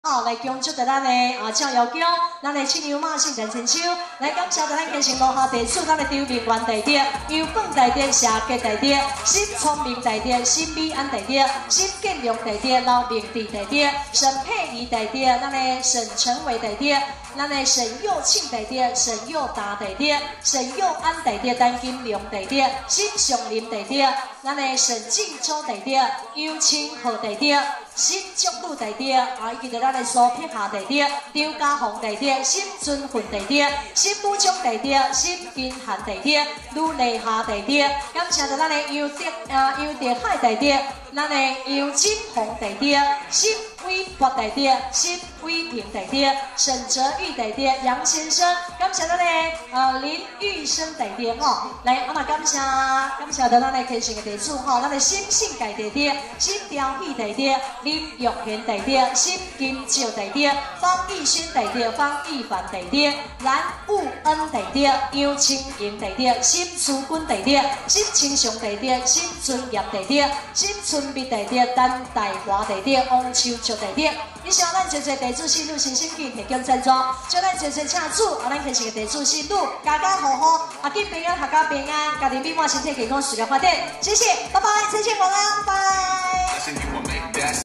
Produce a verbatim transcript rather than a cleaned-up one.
哦，来恭祝着咱的啊教育局，咱的青牛马姓陈千秋，来感谢着咱建成路下地主，咱的周明元大弟、优本大弟、谢杰大弟、新聪明大弟、新美安大弟、新建良大弟、老明智大弟、沈佩仪大弟，咱的沈成伟大弟。 咱的沈佑庆大弟、沈佑达大弟、沈佑安大弟、单金良大弟、沈祥林大弟，咱的沈敬洲大弟、尤清浩大弟、沈竹鲁大弟，啊，以及着咱的苏撇夏大弟、张家宏大弟、沈俊训大弟、沈武忠大弟、沈金汉大弟、吕丽霞大弟，感谢着咱的尤德啊尤德海大弟，咱的尤金宏大弟、沈伟博大弟、沈伟平大弟、沈哲。 玉大弟杨先生，感谢咱的呃林玉生大弟吼，来啊嘛感谢感谢咱的天成的地主吼，咱的新信界大弟、新雕喜大弟、林玉贤大弟、新金照大弟、方义轩大弟、方义凡大弟、蓝武恩大弟、杨清盈大弟、新淑君大弟、新清祥大弟、新尊业大弟、新春美大弟、陈大华大弟、王秋竹大弟，以上咱这些地主信女新生记提供赞助。 叫咱全全请主，啊，咱天成个地主信女，家家好好，啊，见平安，阖家平安，家庭美满，身体健康，事业发展。谢谢，拜拜，再见，晚安，拜。